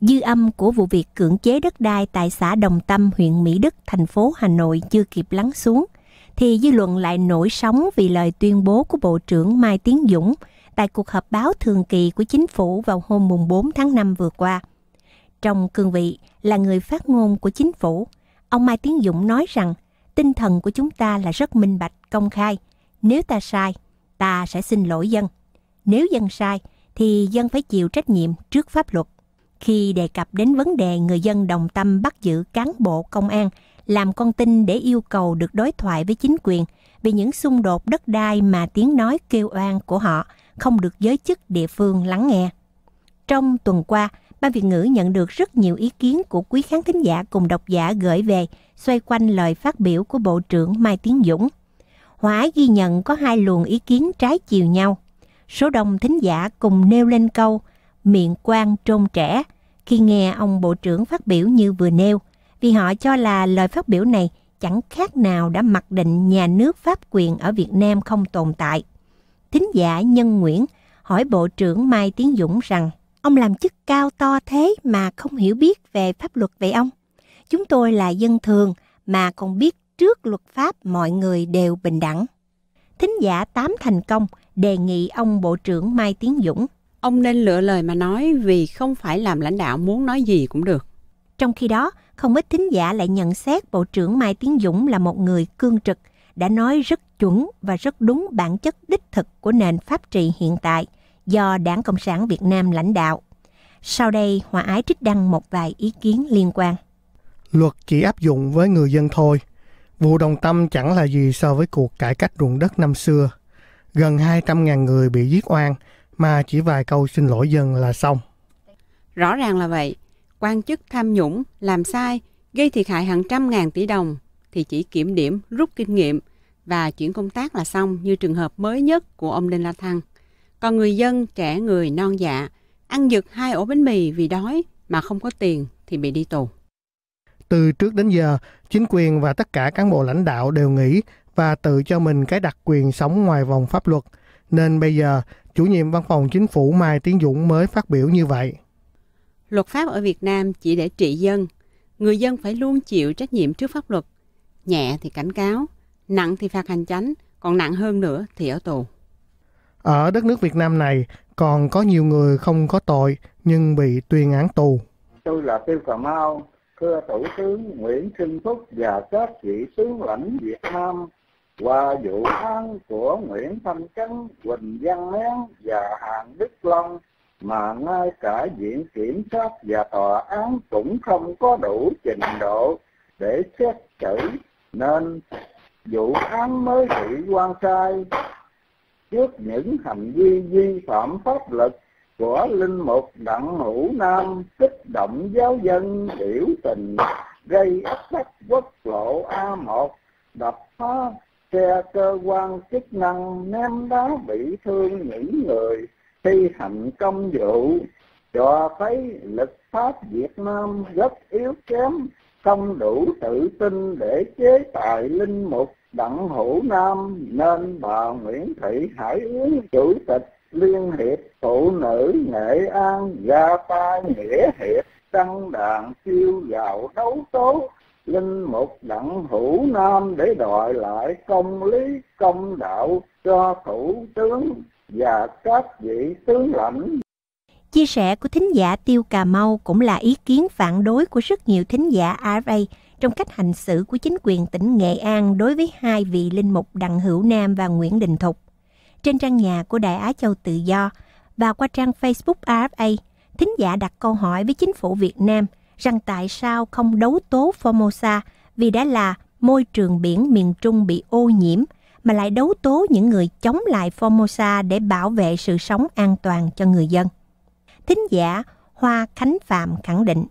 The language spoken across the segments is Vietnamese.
Dư âm của vụ việc cưỡng chế đất đai tại xã Đồng Tâm, huyện Mỹ Đức, thành phố Hà Nội chưa kịp lắng xuống, thì dư luận lại nổi sóng vì lời tuyên bố của Bộ trưởng Mai Tiến Dũng tại cuộc họp báo thường kỳ của chính phủ vào hôm mùng 4 tháng 5 vừa qua. Trong cương vị là người phát ngôn của chính phủ, ông Mai Tiến Dũng nói rằng tinh thần của chúng ta là rất minh bạch, công khai. Nếu ta sai, ta sẽ xin lỗi dân. Nếu dân sai, thì dân phải chịu trách nhiệm trước pháp luật. Khi đề cập đến vấn đề người dân Đồng Tâm bắt giữ cán bộ công an làm con tin để yêu cầu được đối thoại với chính quyền vì những xung đột đất đai mà tiếng nói kêu oan của họ không được giới chức địa phương lắng nghe. Trong tuần qua, Ban Việt ngữ nhận được rất nhiều ý kiến của quý khán thính giả cùng độc giả gửi về xoay quanh lời phát biểu của Bộ trưởng Mai Tiến Dũng. Hòa Ái ghi nhận có 2 luồng ý kiến trái chiều nhau. Số đông thính giả cùng nêu lên câu miệng quan trôn trẻ khi nghe ông Bộ trưởng phát biểu như vừa nêu, vì họ cho là lời phát biểu này chẳng khác nào đã mặc định nhà nước pháp quyền ở Việt Nam không tồn tại. Thính giả Nhân Nguyễn hỏi Bộ trưởng Mai Tiến Dũng rằng ông làm chức cao to thế mà không hiểu biết về pháp luật vậy ông? Chúng tôi là dân thường mà còn biết trước luật pháp mọi người đều bình đẳng. Thính giả Tám Thành Công đề nghị ông Bộ trưởng Mai Tiến Dũng ông nên lựa lời mà nói, vì không phải làm lãnh đạo muốn nói gì cũng được. Trong khi đó, không ít thính giả lại nhận xét Bộ trưởng Mai Tiến Dũng là một người cương trực, đã nói rất chuẩn và rất đúng bản chất đích thực của nền pháp trị hiện tại do Đảng Cộng sản Việt Nam lãnh đạo. Sau đây, Hòa Ái trích đăng một vài ý kiến liên quan. Luật chỉ áp dụng với người dân thôi. Vụ Đồng Tâm chẳng là gì so với cuộc cải cách ruộng đất năm xưa. Gần 200.000 người bị giết oan, mà chỉ vài câu xin lỗi dân là xong. Rõ ràng là vậy. Quan chức tham nhũng, làm sai, gây thiệt hại hàng trăm ngàn tỷ đồng thì chỉ kiểm điểm, rút kinh nghiệm và chuyển công tác là xong, như trường hợp mới nhất của ông Đinh La Thăng. Còn người dân, trẻ người, non dạ, ăn giật 2 ổ bánh mì vì đói mà không có tiền thì bị đi tù. Từ trước đến giờ, chính quyền và tất cả cán bộ lãnh đạo đều nghĩ và tự cho mình cái đặc quyền sống ngoài vòng pháp luật. Nên bây giờ, chủ nhiệm văn phòng chính phủ Mai Tiến Dũng mới phát biểu như vậy. Luật pháp ở Việt Nam chỉ để trị dân. Người dân phải luôn chịu trách nhiệm trước pháp luật. Nhẹ thì cảnh cáo, nặng thì phạt hành chánh, còn nặng hơn nữa thì ở tù. Ở đất nước Việt Nam này, còn có nhiều người không có tội nhưng bị tuyên án tù. Tôi là Tiêu Cà Mau, thưa Thủ tướng Nguyễn Xuân Phúc và các vị tướng lãnh Việt Nam, qua vụ án của Nguyễn Thanh Chấn, Huỳnh Văn Mén và Hàn Đức Long mà ngay cả Viện Kiểm sát và Tòa án cũng không có đủ trình độ để xét xử, nên vụ án mới bị oan sai. Trước những hành vi vi phạm pháp luật của linh mục Đặng Hữu Nam kích động giáo dân biểu tình, gây ách tắc quốc lộ A1, đập phá xe cơ quan chức năng, ném đá bị thương những người thi hành công vụ, cho thấy luật pháp Việt Nam rất yếu kém, không đủ tự tin để chế tài linh mục Đặng Hữu Nam, nên bà Nguyễn Thị Hải Yến, Chủ tịch Liên hiệp Phụ nữ Nghệ An, ra tay nghĩa hiệp đăng đàn kêu gào đấu tố linh mục Đặng Hữu Nam để đòi lại công lý công đạo cho Thủ tướng và các vị tướng lãnh. Chia sẻ của thính giả Tiêu Cà Mau cũng là ý kiến phản đối của rất nhiều thính giả RFA trong cách hành xử của chính quyền tỉnh Nghệ An đối với 2 vị linh mục Đặng Hữu Nam và Nguyễn Đình Thục. Trên trang nhà của Đài Á Châu Tự Do và qua trang Facebook RFA, thính giả đặt câu hỏi với chính phủ Việt Nam rằng tại sao không đấu tố Formosa vì đã là môi trường biển miền Trung bị ô nhiễm, mà lại đấu tố những người chống lại Formosa để bảo vệ sự sống an toàn cho người dân. Thính giả Hoa Khánh Phạm khẳng định,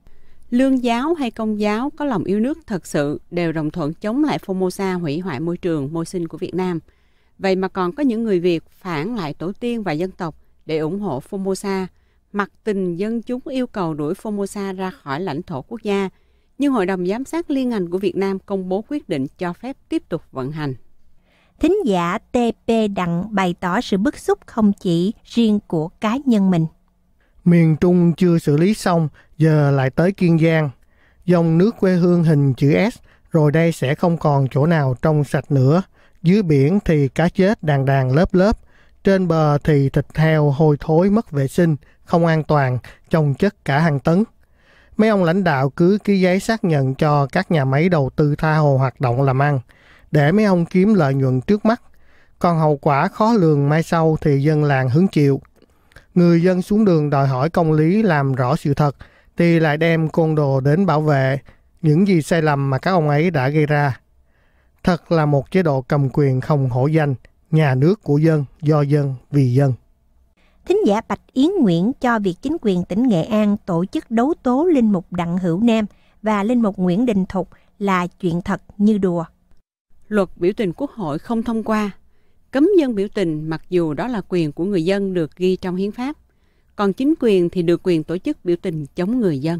Lương giáo hay Công giáo có lòng yêu nước thật sự đều đồng thuận chống lại Formosa hủy hoại môi trường, môi sinh của Việt Nam. Vậy mà còn có những người Việt phản lại tổ tiên và dân tộc để ủng hộ Formosa, mặc tình dân chúng yêu cầu đuổi Formosa ra khỏi lãnh thổ quốc gia, nhưng Hội đồng Giám sát Liên ngành của Việt Nam công bố quyết định cho phép tiếp tục vận hành. Thính giả TP Đặng bày tỏ sự bức xúc không chỉ riêng của cá nhân mình. Miền Trung chưa xử lý xong, giờ lại tới Kiên Giang. Dòng nước quê hương hình chữ S, rồi đây sẽ không còn chỗ nào trong sạch nữa. Dưới biển thì cá chết đàn đàn lớp lớp. Trên bờ thì thịt heo hôi thối mất vệ sinh, không an toàn, chồng chất cả hàng tấn. Mấy ông lãnh đạo cứ ký giấy xác nhận cho các nhà máy đầu tư tha hồ hoạt động làm ăn, để mấy ông kiếm lợi nhuận trước mắt. Còn hậu quả khó lường mai sau thì dân làng hứng chịu. Người dân xuống đường đòi hỏi công lý làm rõ sự thật, thì lại đem côn đồ đến bảo vệ những gì sai lầm mà các ông ấy đã gây ra. Thật là một chế độ cầm quyền không hổ danh, nhà nước của dân, do dân, vì dân. Thính giả Bạch Yến Nguyễn cho việc chính quyền tỉnh Nghệ An tổ chức đấu tố linh mục Đặng Hữu Nam và linh mục Nguyễn Đình Thục là chuyện thật như đùa. Luật biểu tình Quốc hội không thông qua, cấm dân biểu tình mặc dù đó là quyền của người dân được ghi trong hiến pháp, còn chính quyền thì được quyền tổ chức biểu tình chống người dân.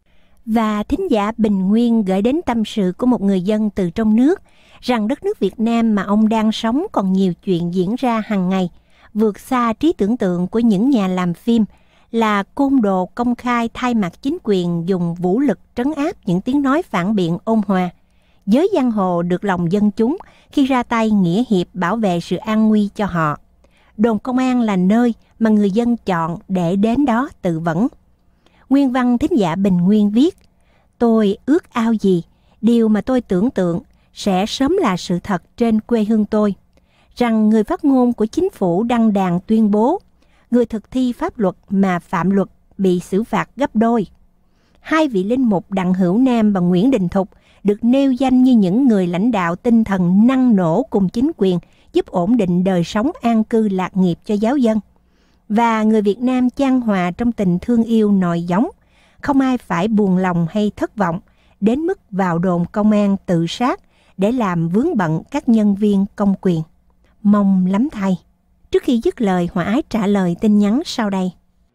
Và thính giả Bình Nguyên gửi đến tâm sự của một người dân từ trong nước rằng đất nước Việt Nam mà ông đang sống còn nhiều chuyện diễn ra hàng ngày, vượt xa trí tưởng tượng của những nhà làm phim, là côn đồ công khai thay mặt chính quyền dùng vũ lực trấn áp những tiếng nói phản biện ôn hòa. Giới giang hồ được lòng dân chúng khi ra tay nghĩa hiệp bảo vệ sự an nguy cho họ. Đồn công an là nơi mà người dân chọn để đến đó tự vẫn. Nguyên văn thính giả Bình Nguyên viết: tôi ước ao gì, điều mà tôi tưởng tượng sẽ sớm là sự thật trên quê hương tôi, rằng người phát ngôn của chính phủ đăng đàn tuyên bố người thực thi pháp luật mà phạm luật bị xử phạt gấp đôi. Hai vị linh mục Đặng Hữu Nam và Nguyễn Đình Thục được nêu danh như những người lãnh đạo tinh thần năng nổ cùng chính quyền giúp ổn định đời sống an cư lạc nghiệp cho giáo dân. Và người Việt Nam chan hòa trong tình thương yêu nòi giống, không ai phải buồn lòng hay thất vọng đến mức vào đồn công an tự sát để làm vướng bận các nhân viên công quyền. Mong lắm thầy. Trước khi dứt lời, Hòa Ái trả lời tin nhắn sau đây.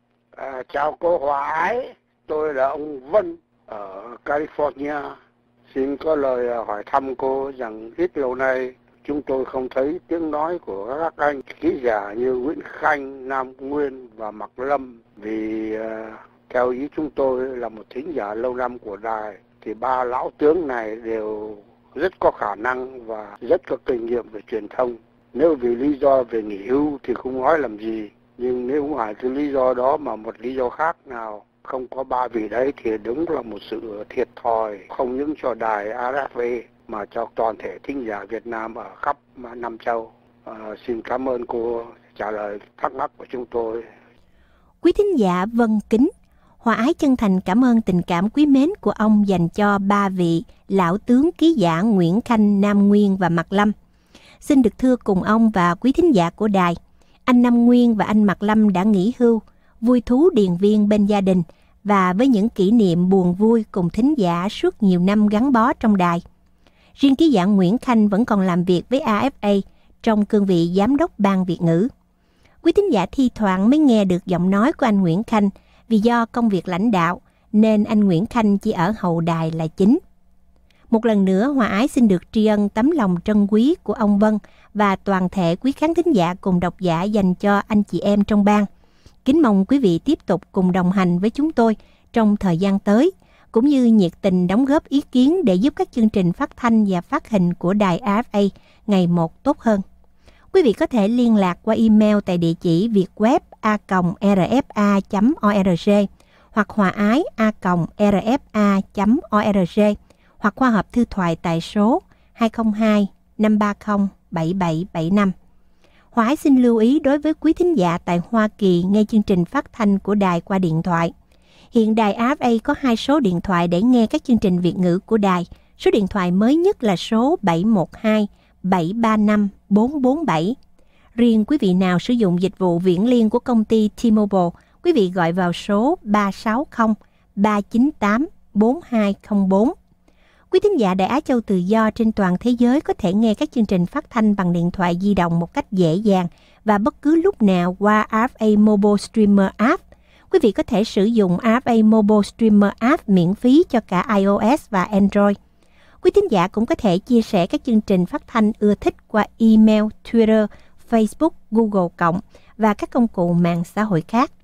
Chào cô Hòa Ái, tôi là ông Vân ở California. Xin có lời hỏi thăm cô rằng ít lâu nay chúng tôi không thấy tiếng nói của các anh ký giả như Nguyễn Khanh, Nam Nguyên và Mạc Lâm. Vì theo ý chúng tôi là một thính giả lâu năm của đài, thì ba lão tướng này đều rất có khả năng và rất có kinh nghiệm về truyền thông. Nếu vì lý do về nghỉ hưu thì không nói làm gì, nhưng nếu không phải cái lý do đó mà một lý do khác nào không có ba vị đấy thì đúng là một sự thiệt thòi, không những cho đài RFA mà cho toàn thể thính giả Việt Nam ở khắp năm châu. Xin cảm ơn cô trả lời thắc mắc của chúng tôi. Quý thính giả Vân Kính, Hòa Ái chân thành cảm ơn tình cảm quý mến của ông dành cho ba vị lão tướng ký giả Nguyễn Khanh, Nam Nguyên và Mạc Lâm. Xin được thưa cùng ông và quý thính giả của đài, anh Nam Nguyên và anh Mạc Lâm đã nghỉ hưu, vui thú điền viên bên gia đình và với những kỷ niệm buồn vui cùng thính giả suốt nhiều năm gắn bó trong đài. Riêng ký giả Nguyễn Khanh vẫn còn làm việc với AFA trong cương vị giám đốc ban Việt ngữ. Quý thính giả thi thoảng mới nghe được giọng nói của anh Nguyễn Khanh vì do công việc lãnh đạo nên anh Nguyễn Khanh chỉ ở hậu đài là chính. Một lần nữa, Hòa Ái xin được tri ân tấm lòng trân quý của ông Vân và toàn thể quý khán thính giả cùng độc giả dành cho anh chị em trong ban. Kính mong quý vị tiếp tục cùng đồng hành với chúng tôi trong thời gian tới, cũng như nhiệt tình đóng góp ý kiến để giúp các chương trình phát thanh và phát hình của đài RFA ngày một tốt hơn. Quý vị có thể liên lạc qua email tại địa chỉ vietweb@rfa.org hoặc hoaái@rfa.org hoặc qua hộp thư thoại tại số 202 530 7775. Hòa Ái xin lưu ý đối với quý thính giả tại Hoa Kỳ nghe chương trình phát thanh của đài qua điện thoại. Hiện đài RFA có 2 số điện thoại để nghe các chương trình Việt ngữ của đài. Số điện thoại mới nhất là số 712 735 447. Riêng quý vị nào sử dụng dịch vụ viễn liên của công ty T-Mobile, quý vị gọi vào số 360 398 4204. Quý thính giả Đài Á Châu Tự Do trên toàn thế giới có thể nghe các chương trình phát thanh bằng điện thoại di động một cách dễ dàng và bất cứ lúc nào qua RFA Mobile Streamer App. Quý vị có thể sử dụng RFA Mobile Streamer App miễn phí cho cả iOS và Android. Quý thính giả cũng có thể chia sẻ các chương trình phát thanh ưa thích qua email, Twitter, Facebook, Google+ và các công cụ mạng xã hội khác.